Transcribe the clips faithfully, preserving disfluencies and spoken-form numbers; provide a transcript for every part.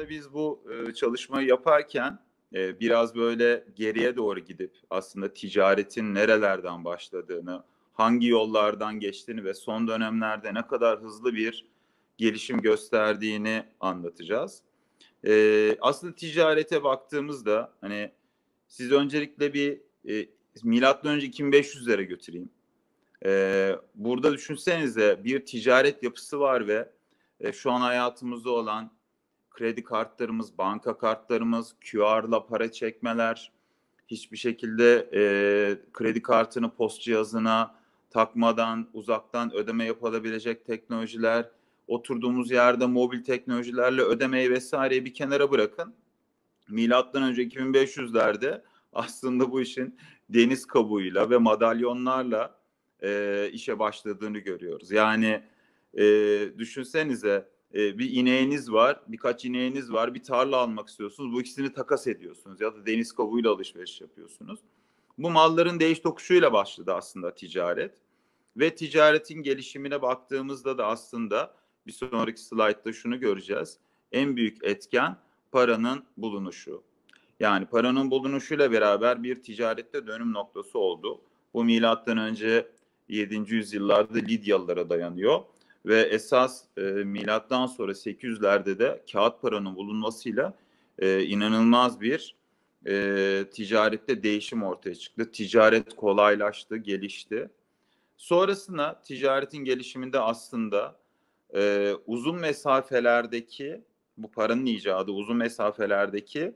biz bu e, çalışmayı yaparken e, biraz böyle geriye doğru gidip aslında ticaretin nerelerden başladığını, hangi yollardan geçtiğini ve son dönemlerde ne kadar hızlı bir gelişim gösterdiğini anlatacağız. E, aslında ticarete baktığımızda hani siz öncelikle bir e, milattan önce iki bin beş yüzlere götüreyim. E, burada düşünsenize bir ticaret yapısı var ve e, şu an hayatımızda olan kredi kartlarımız, banka kartlarımız, Q R'la para çekmeler, hiçbir şekilde e, kredi kartını post cihazına takmadan uzaktan ödeme yapılabilecek teknolojiler, oturduğumuz yerde mobil teknolojilerle ödemeyi vesaireyi bir kenara bırakın. Milattan önce iki bin beş yüzlerde aslında bu işin deniz kabuğuyla ve madalyonlarla e, işe başladığını görüyoruz. Yani e, düşünsenize e, bir ineğiniz var, birkaç ineğiniz var, bir tarla almak istiyorsunuz. Bu ikisini takas ediyorsunuz ya da deniz kabuğuyla alışveriş yapıyorsunuz. Bu malların değiş tokuşuyla başladı aslında ticaret. Ve ticaretin gelişimine baktığımızda da aslında bir sonraki slaytta şunu göreceğiz. En büyük etken paranın bulunuşu. Yani paranın bulunuşuyla beraber bir ticarette dönüm noktası oldu. Bu milattan önce yedinci yüzyıllarda Lidyalılara dayanıyor ve esas e, milattan sonra sekiz yüzlerde de kağıt paranın bulunmasıyla e, inanılmaz bir e, ticarette değişim ortaya çıktı. Ticaret kolaylaştı, gelişti. Sonrasında ticaretin gelişiminde aslında e, uzun mesafelerdeki bu paranın icadı uzun mesafelerdeki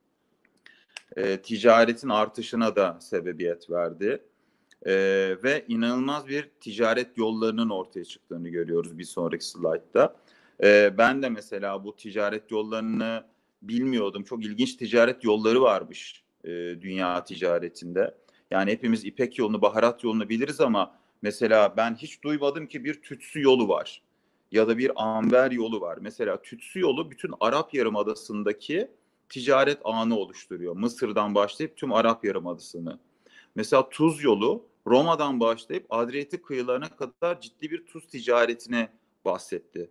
e, ticaretin artışına da sebebiyet verdi. E, ve inanılmaz bir ticaret yollarının ortaya çıktığını görüyoruz bir sonraki slaytta. E, ben de mesela bu ticaret yollarını bilmiyordum. Çok ilginç ticaret yolları varmış e, dünya ticaretinde. Yani hepimiz İpek yolunu, baharat yolunu biliriz ama mesela ben hiç duymadım ki bir tütsü yolu var ya da bir amber yolu var. Mesela tütsü yolu bütün Arap Yarımadası'ndaki ticaret ağını oluşturuyor. Mısır'dan başlayıp tüm Arap Yarımadası'nı. Mesela tuz yolu Roma'dan başlayıp Adriyatik kıyılarına kadar ciddi bir tuz ticaretine bahsetti.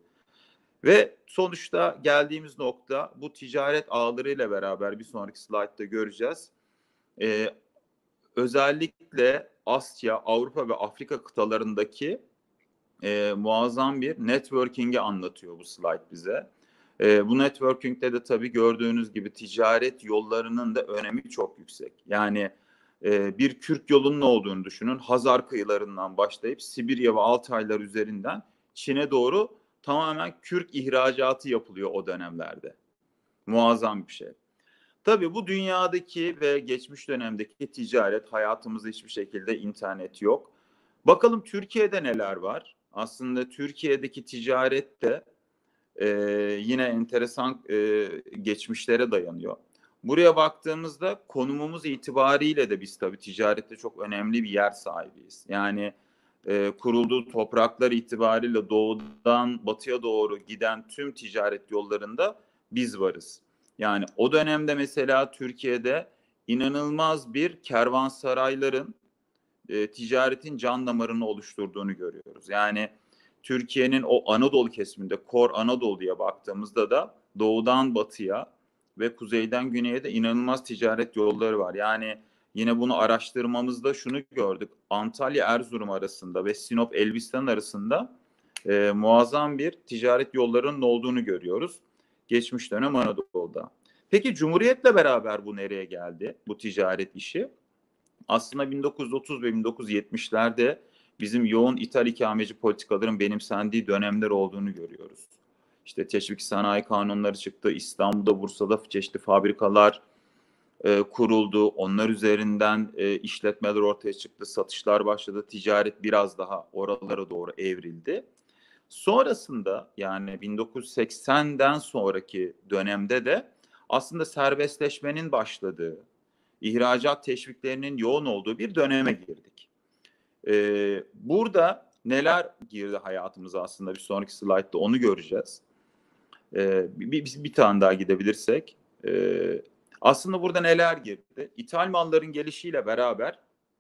Ve sonuçta geldiğimiz nokta bu ticaret ağlarıyla beraber bir sonraki slaytta göreceğiz. Ee, özellikle Asya, Avrupa ve Afrika kıtalarındaki e, muazzam bir networking'i anlatıyor bu slide bize. E, bu networking'de de tabii gördüğünüz gibi ticaret yollarının da önemi çok yüksek. Yani e, bir Kürk yolunun olduğunu düşünün. Hazar kıyılarından başlayıp Sibirya ve Altaylar üzerinden Çin'e doğru tamamen kürk ihracatı yapılıyor o dönemlerde. Muazzam bir şey. Tabii bu dünyadaki ve geçmiş dönemdeki ticaret, hayatımızda hiçbir şekilde internet yok. Bakalım Türkiye'de neler var? Aslında Türkiye'deki ticaret de e, yine enteresan e, geçmişlere dayanıyor. Buraya baktığımızda konumumuz itibariyle de biz tabii ticarette çok önemli bir yer sahibiyiz. Yani e, kurulduğu topraklar itibariyle doğudan batıya doğru giden tüm ticaret yollarında biz varız. Yani o dönemde mesela Türkiye'de inanılmaz bir kervansarayların e, ticaretin can damarını oluşturduğunu görüyoruz. Yani Türkiye'nin o Anadolu kesiminde, Kor Anadolu diye baktığımızda da doğudan batıya ve kuzeyden güneye de inanılmaz ticaret yolları var. Yani yine bunu araştırmamızda şunu gördük. Antalya Erzurum arasında ve Sinop Elbistan arasında e, muazzam bir ticaret yollarının olduğunu görüyoruz. Geçmiş dönem Anadolu'da. Peki Cumhuriyet'le beraber bu nereye geldi? Bu ticaret işi? Aslında bin dokuz yüz otuz ve bin dokuz yüz yetmişlerde bizim yoğun ithal ikameci politikaların benimsendiği dönemler olduğunu görüyoruz. İşte teşvik sanayi kanunları çıktı. İstanbul'da, Bursa'da çeşitli fabrikalar e, kuruldu. Onlar üzerinden e, işletmeler ortaya çıktı. Satışlar başladı. Ticaret biraz daha oralara doğru evrildi. Sonrasında yani bin dokuz yüz seksenden sonraki dönemde de aslında serbestleşmenin başladığı, ihracat teşviklerinin yoğun olduğu bir döneme girdik. Ee, burada neler girdi hayatımıza aslında bir sonraki slaytta onu göreceğiz. Ee, bir, bir, bir tane daha gidebilirsek. Ee, aslında burada neler girdi? İthal malların gelişiyle beraber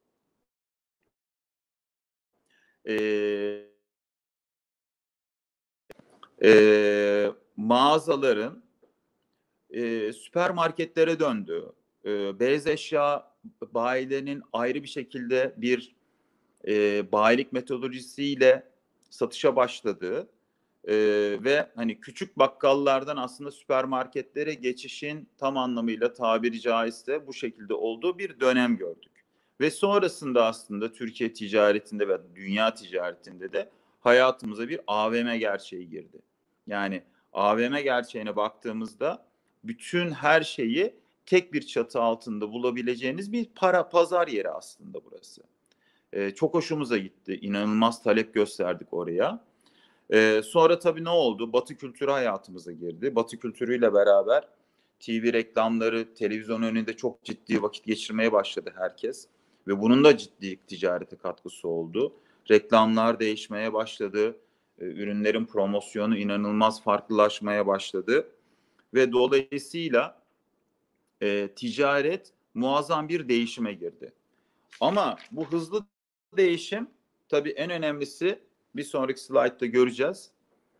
e, e, mağazaların e, süpermarketlere döndü. E, beyaz eşya bayilerinin ayrı bir şekilde bir e, bayilik metodolojisiyle satışa başladığı e, ve hani küçük bakkallardan aslında süpermarketlere geçişin tam anlamıyla tabiri caizse bu şekilde olduğu bir dönem gördük. Ve sonrasında aslında Türkiye ticaretinde ve dünya ticaretinde de hayatımıza bir A V M gerçeği girdi. Yani A V M gerçeğine baktığımızda bütün her şeyi tek bir çatı altında bulabileceğiniz bir para pazar yeri aslında burası. Ee, çok hoşumuza gitti. İnanılmaz talep gösterdik oraya. Ee, sonra tabii ne oldu? Batı kültürü hayatımıza girdi. Batı kültürüyle beraber T V reklamları, televizyon önünde çok ciddi vakit geçirmeye başladı herkes. Ve bunun da ciddi ticarete katkısı oldu. Reklamlar değişmeye başladı. Ee, ürünlerin promosyonu inanılmaz farklılaşmaya başladı. Ve dolayısıyla e, ticaret muazzam bir değişime girdi. Ama bu hızlı değişim tabii en önemlisi bir sonraki slaytta göreceğiz.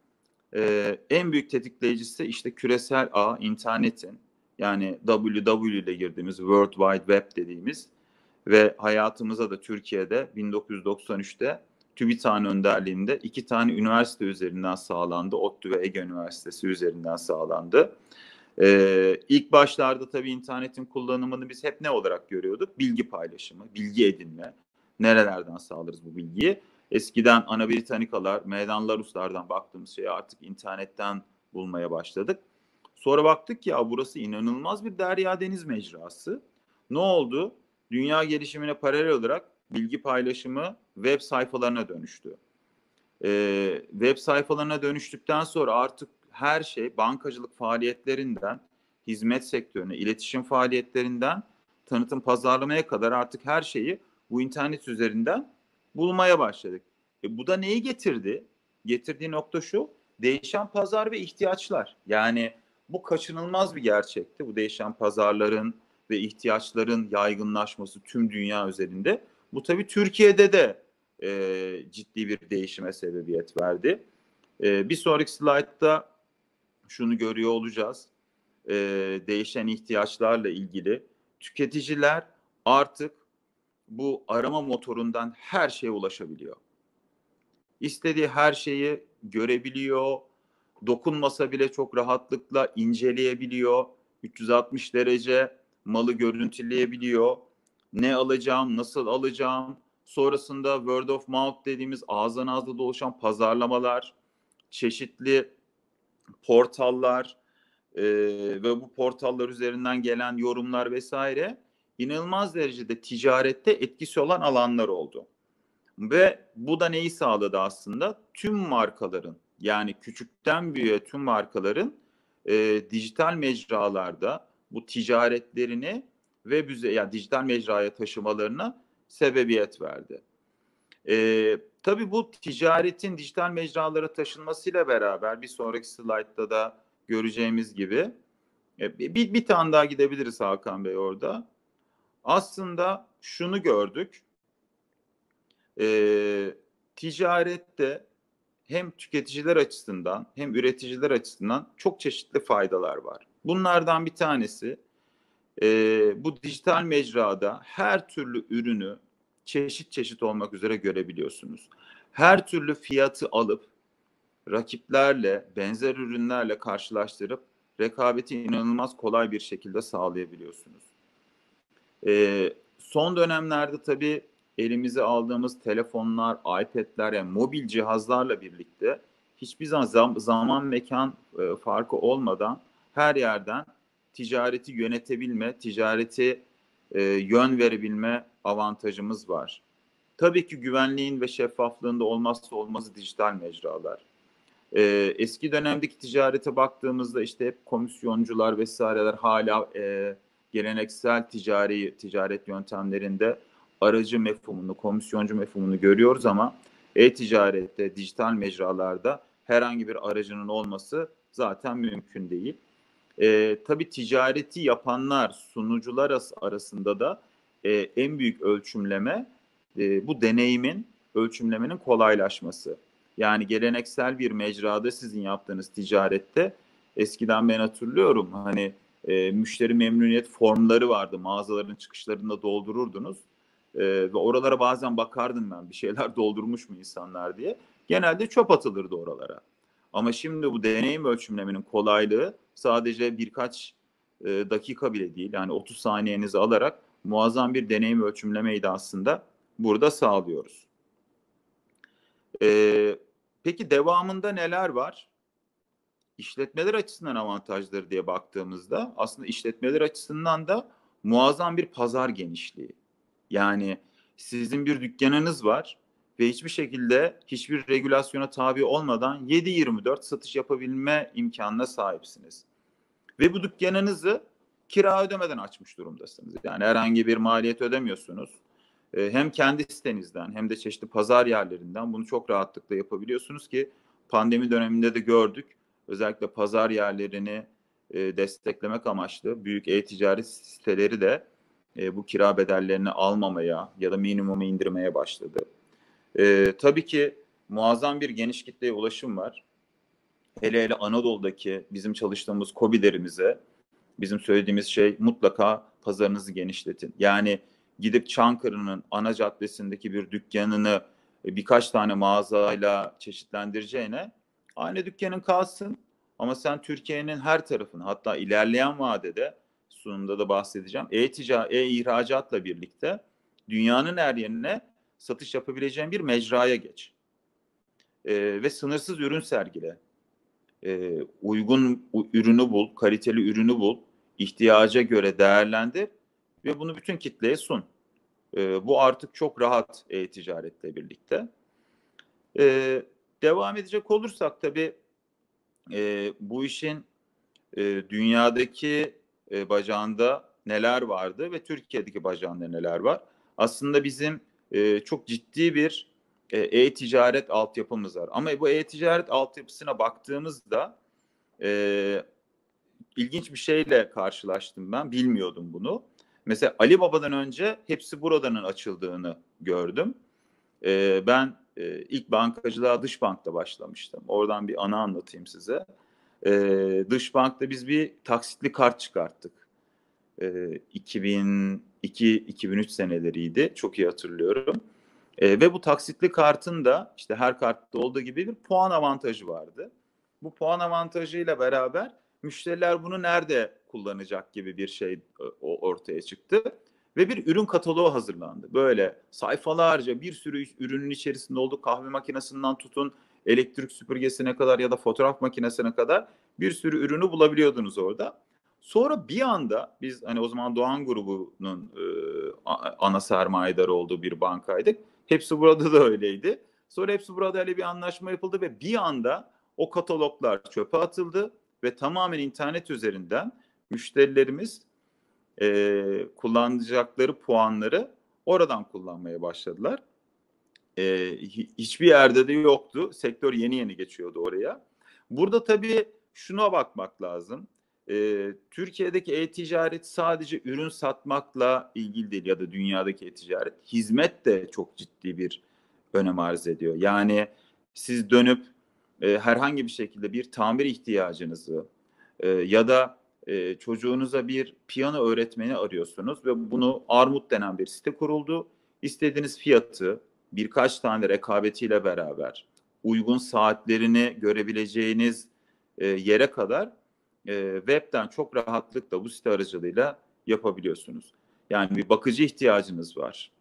Ee, en büyük tetikleyicisi işte küresel ağ, internetin yani W W ile girdiğimiz World Wide Web dediğimiz ve hayatımıza da Türkiye'de bin dokuz yüz doksan üçte TÜBİTAK'ın önderliğinde iki tane üniversite üzerinden sağlandı. ODTÜ ve Ege Üniversitesi üzerinden sağlandı. Ee, ilk başlarda tabii internetin kullanımını biz hep ne olarak görüyorduk? Bilgi paylaşımı, bilgi edinme. Nerelerden sağlarız bu bilgiyi? Eskiden Ana Britannicalar, Meydan Laruslardan baktığımız şeyi artık internetten bulmaya başladık. Sonra baktık ki ya burası inanılmaz bir derya deniz mecrası. Ne oldu? Dünya gelişimine paralel olarak bilgi paylaşımı web sayfalarına dönüştü. Ee, web sayfalarına dönüştükten sonra artık her şey bankacılık faaliyetlerinden, hizmet sektörüne, iletişim faaliyetlerinden, tanıtım pazarlamaya kadar artık her şeyi bu internet üzerinden bulmaya başladık. E, bu da neyi getirdi? Getirdiği nokta şu, değişen pazar ve ihtiyaçlar. Yani bu kaçınılmaz bir gerçekti. Bu değişen pazarların ve ihtiyaçların yaygınlaşması tüm dünya üzerinde. Bu tabii Türkiye'de de e, ciddi bir değişime sebebiyet verdi. E, bir sonraki slaytta şunu görüyor olacağız. E, değişen ihtiyaçlarla ilgili tüketiciler artık bu arama motorundan her şeye ulaşabiliyor. İstediği her şeyi görebiliyor, dokunmasa bile çok rahatlıkla inceleyebiliyor, üç yüz altmış derece malı görüntüleyebiliyor. Ne alacağım, nasıl alacağım, sonrasında word of mouth dediğimiz ağızdan ağza dolaşan pazarlamalar, çeşitli portallar e, ve bu portallar üzerinden gelen yorumlar vesaire inanılmaz derecede ticarette etkisi olan alanlar oldu. Ve bu da neyi sağladı aslında? Tüm markaların yani küçükten büyüğe tüm markaların e, dijital mecralarda bu ticaretlerini web üzeri, yani dijital mecraya taşımalarına sebebiyet verdi. E, tabii bu ticaretin dijital mecralara taşınmasıyla beraber bir sonraki slaytta da göreceğimiz gibi e, bir, bir tane daha gidebiliriz Hakan Bey orada. Aslında şunu gördük. E, ticarette hem tüketiciler açısından hem üreticiler açısından çok çeşitli faydalar var. Bunlardan bir tanesi e, bu dijital mecrada her türlü ürünü çeşit çeşit olmak üzere görebiliyorsunuz. Her türlü fiyatı alıp rakiplerle, benzer ürünlerle karşılaştırıp rekabeti inanılmaz kolay bir şekilde sağlayabiliyorsunuz. E, son dönemlerde tabii elimize aldığımız telefonlar, iPad'ler yani mobil cihazlarla birlikte hiçbir zaman zaman mekan e, farkı olmadan her yerden ticareti yönetebilme, ticareti e, yön verebilme avantajımız var. Tabii ki güvenliğin ve şeffaflığında olmazsa olmazı dijital mecralar. E, eski dönemdeki ticarete baktığımızda işte hep komisyoncular vesaireler hala e, geleneksel ticari ticaret yöntemlerinde aracı mefhumunu, komisyoncu mefhumunu görüyoruz ama e-ticarette, dijital mecralarda herhangi bir aracının olması zaten mümkün değil. E, tabii ticareti yapanlar, sunucular arasında da e, en büyük ölçümleme e, bu deneyimin, ölçümlemenin kolaylaşması. Yani geleneksel bir mecrada sizin yaptığınız ticarette eskiden ben hatırlıyorum hani e, müşteri memnuniyet formları vardı. Mağazaların çıkışlarında doldururdunuz. E, ve oralara bazen bakardım ben, bir şeyler doldurmuş mu insanlar diye. Genelde çöp atılırdı oralara. Ama şimdi bu deneyim ölçümlemenin kolaylığı sadece birkaç e, dakika bile değil. Yani otuz saniyenizi alarak muazzam bir deneyim ölçümlemeyi de aslında burada sağlıyoruz. E, peki devamında neler var? İşletmeler açısından avantajları diye baktığımızda aslında işletmeler açısından da muazzam bir pazar genişliği. Yani sizin bir dükkanınız var ve hiçbir şekilde hiçbir regülasyona tabi olmadan yedi yirmi dört satış yapabilme imkanına sahipsiniz. Ve bu dükkanınızı kira ödemeden açmış durumdasınız. Yani herhangi bir maliyet ödemiyorsunuz. Hem kendi sitenizden hem de çeşitli pazar yerlerinden bunu çok rahatlıkla yapabiliyorsunuz ki pandemi döneminde de gördük. Özellikle pazar yerlerini e, desteklemek amaçlı büyük e-ticaret siteleri de e, bu kira bedellerini almamaya ya da minimuma indirmeye başladı. E, tabii ki muazzam bir geniş kitleye ulaşım var. Hele hele Anadolu'daki bizim çalıştığımız KOBİ'lerimize bizim söylediğimiz şey mutlaka pazarınızı genişletin. Yani gidip Çankırı'nın ana caddesindeki bir dükkanını birkaç tane mağazayla çeşitlendireceğine aynı dükkanın kalsın ama sen Türkiye'nin her tarafını, hatta ilerleyen vadede sunumda da bahsedeceğim, e-ticaret, e-ihracatla birlikte dünyanın her yerine satış yapabileceğin bir mecraya geç. Ee, ve sınırsız ürün sergile. Ee, uygun ürünü bul, kaliteli ürünü bul, ihtiyaca göre değerlendir ve bunu bütün kitleye sun. Ee, bu artık çok rahat e-ticaretle birlikte. Ee, devam edecek olursak tabii e, bu işin e, dünyadaki e, bacağında neler vardı ve Türkiye'deki bacağında neler var? Aslında bizim e, çok ciddi bir e, e-ticaret altyapımız var. Ama bu e-ticaret altyapısına baktığımızda e, ilginç bir şeyle karşılaştım ben. Bilmiyordum bunu. Mesela Ali Baba'dan önce Hepsi Burada'nın açıldığını gördüm. E, ben e, ilk bankacılığa Dış Bank'ta başlamıştım. Oradan bir anı anlatayım size. E, Dış Bank'ta biz bir taksitli kart çıkarttık. E, iki bin iki iki bin üç seneleriydi. Çok iyi hatırlıyorum. E, ve bu taksitli kartın da işte her kartta olduğu gibi bir puan avantajı vardı. Bu puan avantajıyla beraber müşteriler bunu nerede kullanacak gibi bir şey ortaya çıktı. Ve bir ürün kataloğu hazırlandı. Böyle sayfalarca bir sürü ürünün içerisinde olduğu, kahve makinesinden tutun elektrik süpürgesine kadar ya da fotoğraf makinesine kadar bir sürü ürünü bulabiliyordunuz orada. Sonra bir anda biz hani o zaman Doğan grubunun e, ana sermayedarı olduğu bir bankaydık. Hepsi Burada da öyleydi. Sonra Hepsi Burada ile bir anlaşma yapıldı ve bir anda o kataloglar çöpe atıldı ve tamamen internet üzerinden müşterilerimiz e, kullanacakları puanları oradan kullanmaya başladılar. E, hiçbir yerde de yoktu. Sektör yeni yeni geçiyordu oraya. Burada tabii şuna bakmak lazım. E, Türkiye'deki e-ticaret sadece ürün satmakla ilgili değil ya da dünyadaki e-ticaret. Hizmet de çok ciddi bir önem arz ediyor. Yani siz dönüp e, herhangi bir şekilde bir tamir ihtiyacınızı e, ya da e, çocuğunuza bir piyano öğretmeni arıyorsunuz ve bunu Armut denen bir site kuruldu. İstediğiniz fiyatı birkaç tane rekabetiyle beraber uygun saatlerini görebileceğiniz e, yere kadar e, webten çok rahatlıkla bu site aracılığıyla yapabiliyorsunuz. Yani bir bakıcı ihtiyacınız var.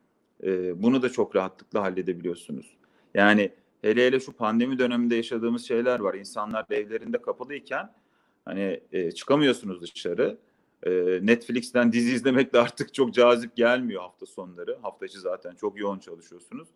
E, bunu da çok rahatlıkla halledebiliyorsunuz. Yani hele hele şu pandemi döneminde yaşadığımız şeyler var. İnsanlar evlerinde kapalıyken hani e, çıkamıyorsunuz dışarı. E, Netflix'ten dizi izlemek de artık çok cazip gelmiyor hafta sonları. Hafta içi zaten çok yoğun çalışıyorsunuz.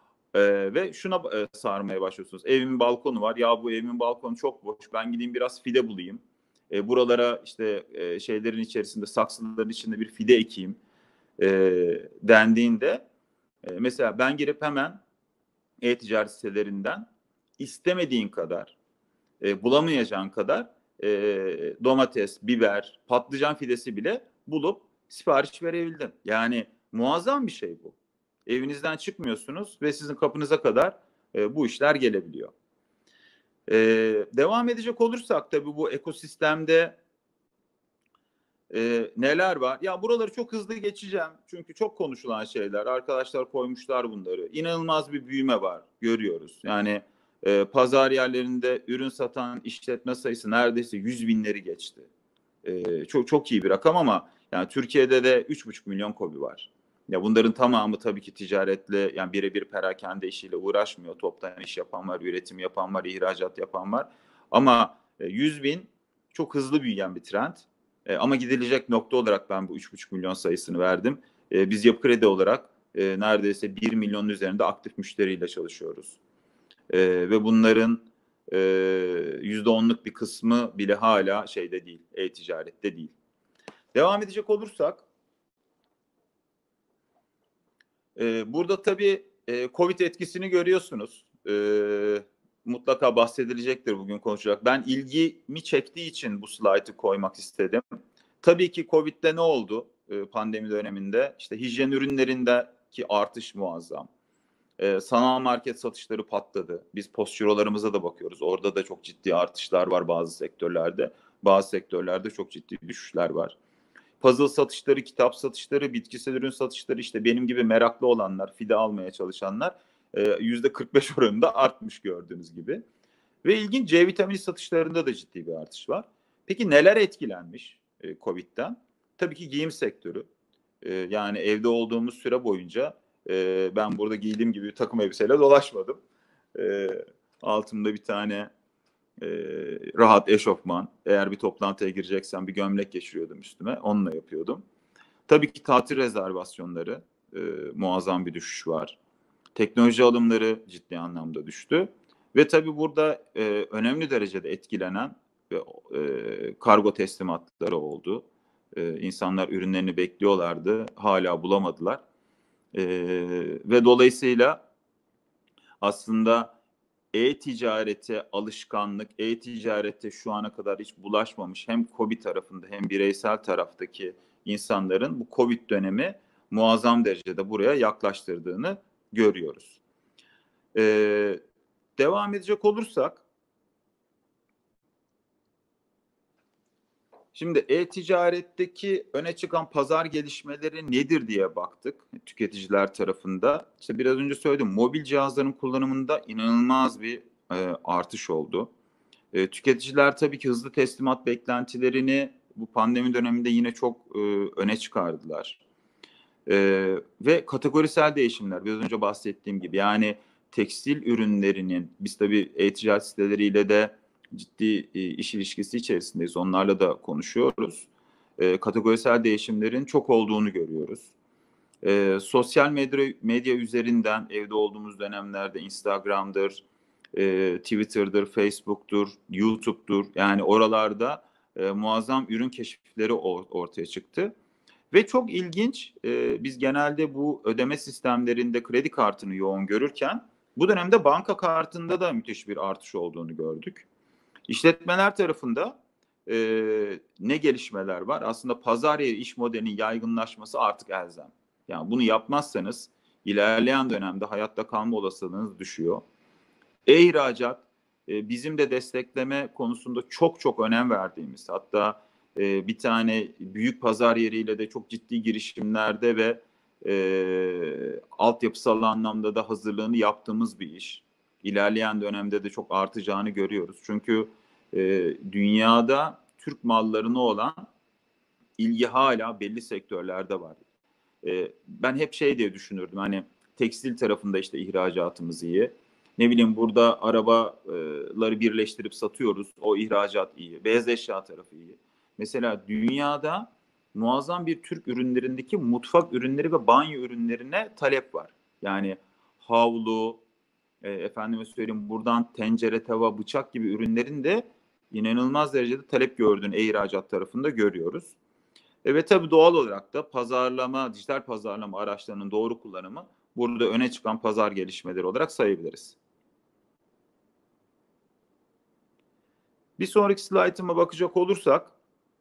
E, ve şuna e, sarmaya başlıyorsunuz. Evimin balkonu var. Ya bu evimin balkonu çok boş. Ben gideyim biraz fide bulayım. E, buralara işte e, şeylerin içerisinde, saksıların içinde bir fide ekeyim e, dendiğinde e, mesela ben girip hemen e-ticaret sitelerinden istemediğin kadar, e, bulamayacağın kadar e, domates, biber, patlıcan fidesi bile bulup sipariş verebildim. Yani muazzam bir şey bu. Evinizden çıkmıyorsunuz ve sizin kapınıza kadar e, bu işler gelebiliyor. E, devam edecek olursak tabii bu ekosistemde E, neler var? Ya buraları çok hızlı geçeceğim. Çünkü çok konuşulan şeyler. Arkadaşlar koymuşlar bunları. İnanılmaz bir büyüme var. Görüyoruz. Yani e, pazar yerlerinde ürün satan işletme sayısı neredeyse yüz binleri geçti. E, çok çok iyi bir rakam ama yani Türkiye'de de üç buçuk milyon KOBİ var. Ya bunların tamamı tabii ki ticaretle, yani birebir perakende işiyle uğraşmıyor. Toptan iş yapan var, üretim yapan var, ihracat yapan var. Ama e, yüz bin çok hızlı büyüyen bir trend. E, ama gidilecek nokta olarak ben bu üç buçuk milyon sayısını verdim. E, biz Yapı Kredi olarak e, neredeyse bir milyonun üzerinde aktif müşteriyle çalışıyoruz. E, ve bunların e, yüzde onluk bir kısmı bile hala şeyde değil, e-ticarette değil. Devam edecek olursak, e, burada tabii e, Covid etkisini görüyorsunuz. E, mutlaka bahsedilecektir, bugün konuşacak. Ben ilgimi çektiği için bu slaytı koymak istedim. Tabii ki Covid'de ne oldu e, pandemi döneminde? İşte hijyen ürünlerindeki artış muazzam. E, sanal market satışları patladı. Biz postçirolarımıza da bakıyoruz. Orada da çok ciddi artışlar var bazı sektörlerde. Bazı sektörlerde çok ciddi düşüşler var. Puzzle satışları, kitap satışları, bitkisel ürün satışları, işte benim gibi meraklı olanlar, fide almaya çalışanlar yüzde kırk beş oranında artmış gördüğünüz gibi. Ve ilginç, C vitamini satışlarında da ciddi bir artış var. Peki neler etkilenmiş e, Covid'den? Tabii ki giyim sektörü. E, yani evde olduğumuz süre boyunca e, ben burada giydiğim gibi takım elbiseyle dolaşmadım. E, altımda bir tane e, rahat eşofman. Eğer bir toplantıya gireceksem bir gömlek geçiriyordum üstüme. Onunla yapıyordum. Tabii ki tatil rezervasyonları, e, muazzam bir düşüş var. Teknoloji alımları ciddi anlamda düştü. Ve tabii burada e, önemli derecede etkilenen ve e, kargo teslimatları oldu. E, insanlar ürünlerini bekliyorlardı, hala bulamadılar. E, ve dolayısıyla aslında e-ticarete alışkanlık, e-ticarete şu ana kadar hiç bulaşmamış hem KOBİ tarafında hem bireysel taraftaki insanların bu Covid dönemi muazzam derecede buraya yaklaştırdığını görüyoruz. Ee, devam edecek olursak, şimdi e-ticaretteki öne çıkan pazar gelişmeleri nedir diye baktık tüketiciler tarafında. İşte biraz önce söyledim, mobil cihazların kullanımında inanılmaz bir e, artış oldu. E, tüketiciler tabii ki hızlı teslimat beklentilerini bu pandemi döneminde yine çok e, öne çıkardılar. E, ve kategorisel değişimler, biraz önce bahsettiğim gibi, yani tekstil ürünlerinin, biz tabii e-ticaret siteleriyle de ciddi e, iş ilişkisi içerisindeyiz. Onlarla da konuşuyoruz. E, kategorisel değişimlerin çok olduğunu görüyoruz. E, sosyal medya, medya üzerinden evde olduğumuz dönemlerde Instagram'dır, e, Twitter'dır, Facebook'tur, YouTube'dur. Yani oralarda e, muazzam ürün keşifleri or- ortaya çıktı. Ve çok ilginç, e, biz genelde bu ödeme sistemlerinde kredi kartını yoğun görürken bu dönemde banka kartında da müthiş bir artış olduğunu gördük. İşletmeler tarafında e, ne gelişmeler var? Aslında pazar yeri iş modelinin yaygınlaşması artık elzem. Yani bunu yapmazsanız ilerleyen dönemde hayatta kalma olasılığınız düşüyor. E-ihracat e, bizim de destekleme konusunda çok çok önem verdiğimiz, hatta e, bir tane büyük pazar yeriyle de çok ciddi girişimlerde ve e, altyapısal anlamda da hazırlığını yaptığımız bir iş. İlerleyen dönemde de çok artacağını görüyoruz. Çünkü e, dünyada Türk mallarına olan ilgi hala belli sektörlerde var. E, ben hep şey diye düşünürdüm, hani tekstil tarafında işte ihracatımız iyi. Ne bileyim, burada arabaları birleştirip satıyoruz. O ihracat iyi. Beyaz eşya tarafı iyi. Mesela dünyada muazzam bir Türk ürünlerindeki mutfak ürünleri ve banyo ürünlerine talep var. Yani havlu, e, efendime söyleyeyim, buradan tencere, tava, bıçak gibi ürünlerin de inanılmaz derecede talep gördüğünü e-ihracat tarafında görüyoruz. E, ve tabii doğal olarak da pazarlama, dijital pazarlama araçlarının doğru kullanımı burada öne çıkan pazar gelişmeleri olarak sayabiliriz. Bir sonraki slaytıma bakacak olursak,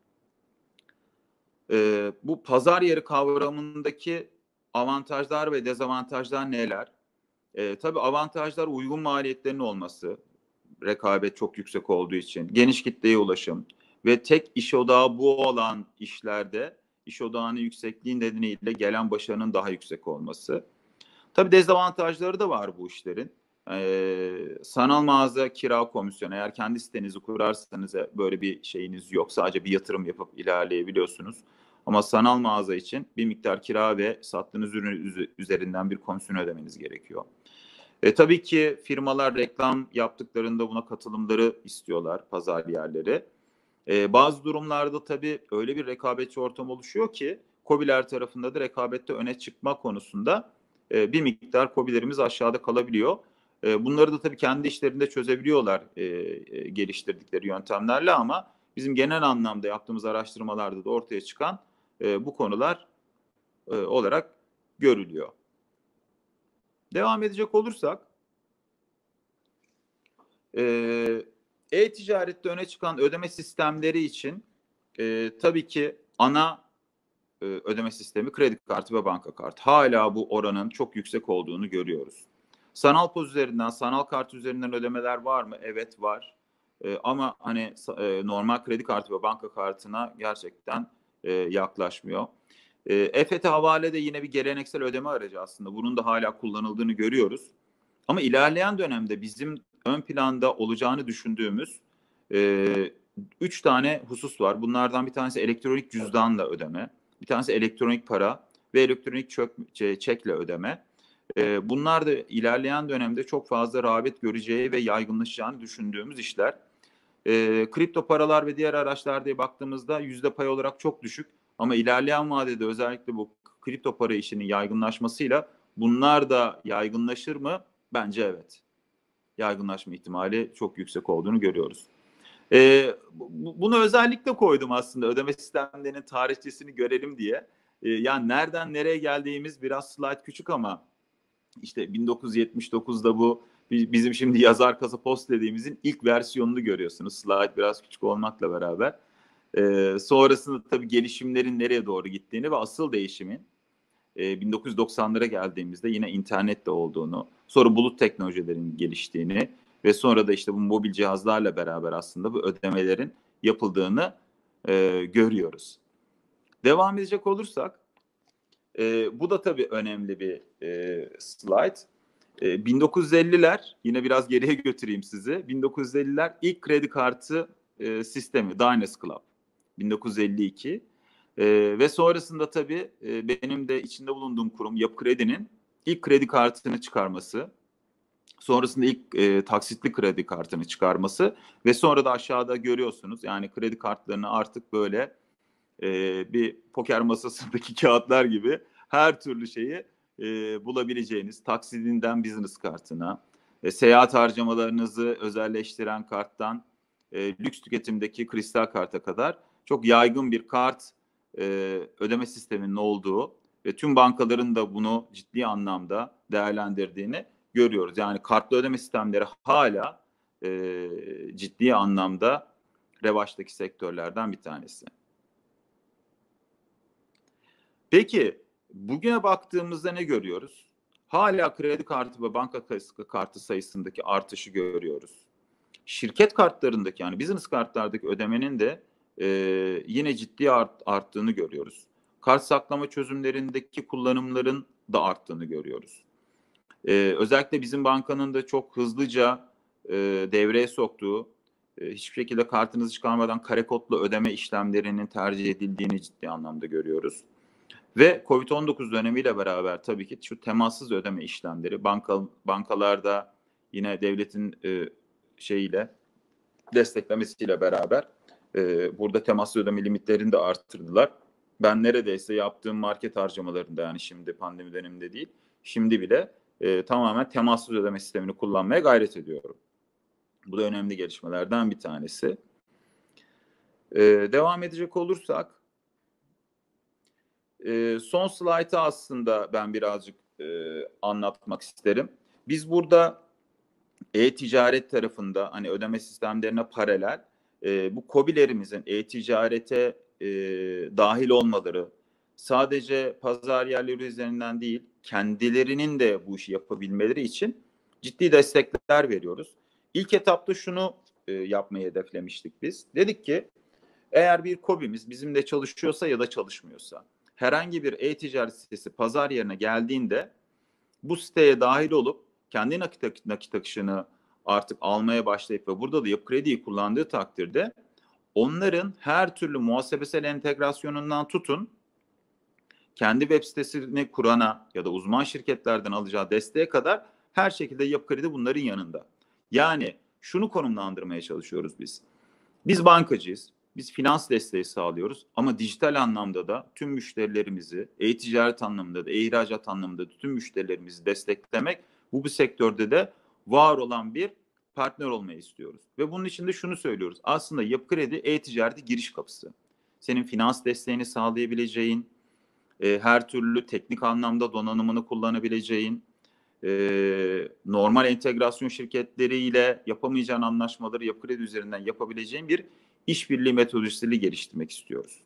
e, bu pazar yeri kavramındaki avantajlar ve dezavantajlar neler? E, tabii avantajlar uygun maliyetlerin olması, rekabet çok yüksek olduğu için, geniş kitleye ulaşım, ve tek iş odağı bu olan işlerde iş odağının yüksekliği nedeniyle gelen başarının daha yüksek olması. Tabii dezavantajları da var bu işlerin. Ee, sanal mağaza kira komisyonu, eğer kendi sitenizi kurarsanız böyle bir şeyiniz yok. Sadece bir yatırım yapıp ilerleyebiliyorsunuz. Ama sanal mağaza için bir miktar kira ve sattığınız ürün üzerinden bir komisyon ödemeniz gerekiyor. E, tabii ki firmalar reklam yaptıklarında buna katılımları istiyorlar, pazar yerleri. E, bazı durumlarda tabii öyle bir rekabetçi ortam oluşuyor ki KOBİ'ler tarafında da rekabette öne çıkma konusunda e, bir miktar KOBİ'lerimiz aşağıda kalabiliyor. E, bunları da tabii kendi işlerinde çözebiliyorlar e, e, geliştirdikleri yöntemlerle, ama bizim genel anlamda yaptığımız araştırmalarda da ortaya çıkan e, bu konular e, olarak görülüyor. Devam edecek olursak, e, e-ticarette öne çıkan ödeme sistemleri için e, tabii ki ana e, ödeme sistemi kredi kartı ve banka kartı. Hala bu oranın çok yüksek olduğunu görüyoruz. Sanal poz üzerinden, sanal kart üzerinden ödemeler var mı? Evet, var. E, ama hani e, normal kredi kartı ve banka kartına gerçekten e, yaklaşmıyor. E, E F T havale de yine bir geleneksel ödeme aracı aslında. Bunun da hala kullanıldığını görüyoruz. Ama ilerleyen dönemde bizim ön planda olacağını düşündüğümüz e, üç tane husus var. Bunlardan bir tanesi elektronik cüzdanla ödeme, bir tanesi elektronik para ve elektronik çök, çekle ödeme. E, bunlar da ilerleyen dönemde çok fazla rağbet göreceği ve yaygınlaşacağını düşündüğümüz işler. E, kripto paralar ve diğer araçlar diye baktığımızda yüzde pay olarak çok düşük. Ama ilerleyen vadede özellikle bu kripto para işinin yaygınlaşmasıyla bunlar da yaygınlaşır mı? Bence evet. Yaygınlaşma ihtimali çok yüksek olduğunu görüyoruz. Ee, bu, bunu özellikle koydum aslında, ödeme sistemlerinin tarihçesini görelim diye. Ee, yani nereden nereye geldiğimiz biraz slide küçük ama işte bin dokuz yüz yetmiş dokuzda bu bizim şimdi yazar kasa post dediğimizin ilk versiyonunu görüyorsunuz. Slide biraz küçük olmakla beraber. Ee, sonrasında tabii gelişimlerin nereye doğru gittiğini ve asıl değişimin e, bin dokuz yüz doksanlara geldiğimizde yine internette olduğunu, sonra bulut teknolojilerinin geliştiğini ve sonra da işte bu mobil cihazlarla beraber aslında bu ödemelerin yapıldığını e, görüyoruz. Devam edecek olursak, e, bu da tabii önemli bir e, slide. E, bin dokuz yüz elliler, yine biraz geriye götüreyim sizi. bin dokuz yüz elliler ilk kredi kartı e, sistemi, Diners Club. bin dokuz yüz elli iki. Ee, ve sonrasında tabii e, benim de içinde bulunduğum kurum Yapı Kredi'nin ilk kredi kartını çıkarması, sonrasında ilk e, taksitli kredi kartını çıkarması ve sonra da aşağıda görüyorsunuz, yani kredi kartlarını artık böyle e, bir poker masasındaki kağıtlar gibi her türlü şeyi e, bulabileceğiniz, taksidinden business kartına, e, seyahat harcamalarınızı özelleştiren karttan e, lüks tüketimdeki kristal karta kadar çok yaygın bir kart e, ödeme sisteminin olduğu ve tüm bankaların da bunu ciddi anlamda değerlendirdiğini görüyoruz. Yani kartlı ödeme sistemleri hala e, ciddi anlamda revaçtaki sektörlerden bir tanesi. Peki bugüne baktığımızda ne görüyoruz? Hala kredi kartı ve banka kartı sayısındaki artışı görüyoruz. Şirket kartlarındaki, yani business kartlardaki ödemenin de e, yine ciddi art, arttığını görüyoruz. Kart saklama çözümlerindeki kullanımların da arttığını görüyoruz. E, özellikle bizim bankanın da çok hızlıca e, devreye soktuğu, e, hiçbir şekilde kartınızı çıkarmadan kare kodlu ödeme işlemlerinin tercih edildiğini ciddi anlamda görüyoruz. Ve kovid on dokuz dönemiyle beraber tabii ki şu temassız ödeme işlemleri, banka, bankalarda yine devletin e, şeyiyle, desteklemesiyle beraber e, burada temassız ödeme limitlerini de arttırdılar. Ben neredeyse yaptığım market harcamalarında, yani şimdi pandemi döneminde değil, şimdi bile e, tamamen temassız ödeme sistemini kullanmaya gayret ediyorum. Bu da önemli gelişmelerden bir tanesi. E, devam edecek olursak, e, son slaytı aslında ben birazcık e, anlatmak isterim. Biz burada e-ticaret tarafında hani ödeme sistemlerine paralel e, bu KOBİ'lerimizin e-ticarete e, dahil olmaları, sadece pazar yerleri üzerinden değil, kendilerinin de bu işi yapabilmeleri için ciddi destekler veriyoruz. İlk etapta şunu e, yapmayı hedeflemiştik biz. Dedik ki Eğer bir KOBİ'miz bizimle çalışıyorsa ya da çalışmıyorsa, herhangi bir e-ticaret sitesi pazar yerine geldiğinde bu siteye dahil olup kendi nakit, nakit akışını artık almaya başlayıp ve burada da Yapı Kredi'yi kullandığı takdirde onların her türlü muhasebesel entegrasyonundan tutun, kendi web sitesini kurana ya da uzman şirketlerden alacağı desteğe kadar her şekilde Yapı Kredi bunların yanında. Yani şunu konumlandırmaya çalışıyoruz biz. Biz bankacıyız. Biz finans desteği sağlıyoruz ama dijital anlamda da tüm müşterilerimizi, e-ticaret anlamında da, e-ihracat anlamında da tüm müşterilerimizi desteklemek, bu bir sektörde de var olan bir partner olmayı istiyoruz. Ve bunun için de şunu söylüyoruz. Aslında Yapı Kredi e-ticareti giriş kapısı. Senin finans desteğini sağlayabileceğin, e, her türlü teknik anlamda donanımını kullanabileceğin, e, normal entegrasyon şirketleriyle yapamayacağın anlaşmaları Yapı Kredi üzerinden yapabileceğin bir işbirliği metodolojisiyle geliştirmek istiyoruz.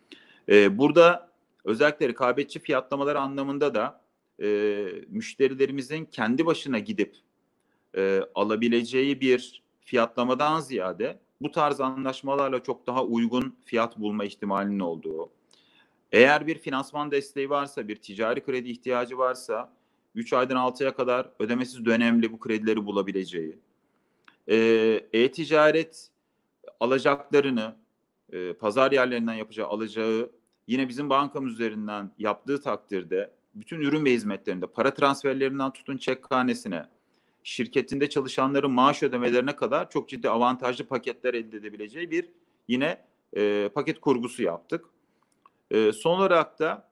E, burada özellikle rekabetçi fiyatlamalar anlamında da e, müşterilerimizin kendi başına gidip e, alabileceği bir fiyatlamadan ziyade bu tarz anlaşmalarla çok daha uygun fiyat bulma ihtimalinin olduğu, eğer bir finansman desteği varsa, bir ticari kredi ihtiyacı varsa üç aydan altıya kadar ödemesiz dönemli bu kredileri bulabileceği, e, e-ticaret alacaklarını e, pazar yerlerinden yapacağı alacağı yine bizim bankamız üzerinden yaptığı takdirde bütün ürün ve hizmetlerinde para transferlerinden tutun çekhanesine, şirketinde çalışanların maaş ödemelerine kadar çok ciddi avantajlı paketler elde edebileceği bir yine e, paket kurgusu yaptık. E, son olarak da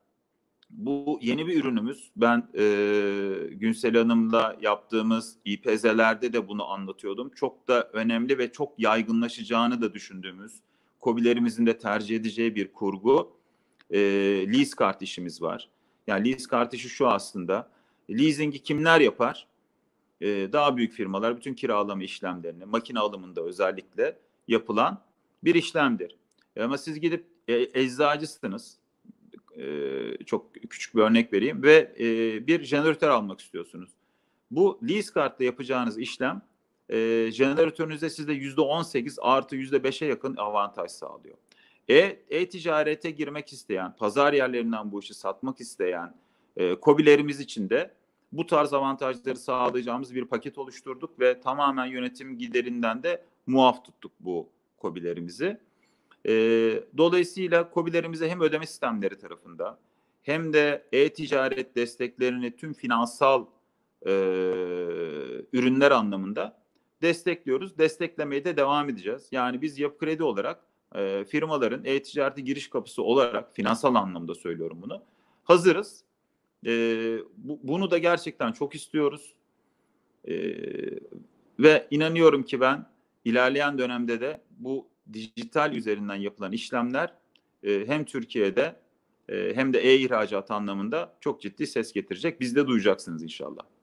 bu yeni bir ürünümüz. Ben e, Günsel Hanım'la yaptığımız İ P Z'lerde de bunu anlatıyordum. Çok da önemli ve çok yaygınlaşacağını da düşündüğümüz, KOBİ'lerimizin de tercih edeceği bir kurgu. E, lease kart işimiz var. Yani lease kart işi şu aslında. Leasing'i kimler yapar? E, daha büyük firmalar bütün kiralama işlemlerini, makine alımında özellikle yapılan bir işlemdir. E, ama siz gidip e, eczacısınız. Ee, çok küçük bir örnek vereyim ve e, bir jeneratör almak istiyorsunuz. Bu lease kartla yapacağınız işlem e, jeneratörünüzde size yüzde on sekiz artı yüzde beşe yakın avantaj sağlıyor. E, e-ticarete girmek isteyen, pazar yerlerinden bu işi satmak isteyen e, KOBİ'lerimiz için de bu tarz avantajları sağlayacağımız bir paket oluşturduk ve tamamen yönetim giderinden de muaf tuttuk bu KOBİ'lerimizi. E, dolayısıyla KOBİ'lerimize hem ödeme sistemleri tarafında hem de e-ticaret desteklerini tüm finansal e, ürünler anlamında destekliyoruz. Desteklemeye de devam edeceğiz. Yani biz Yapı Kredi olarak e, firmaların e-ticarete giriş kapısı olarak finansal anlamda söylüyorum bunu. Hazırız. E, bu, bunu da gerçekten çok istiyoruz. E, ve inanıyorum ki ben ilerleyen dönemde de bu dijital üzerinden yapılan işlemler e, hem Türkiye'de e, hem de e-ihracat anlamında çok ciddi ses getirecek. Biz de duyacaksınız inşallah.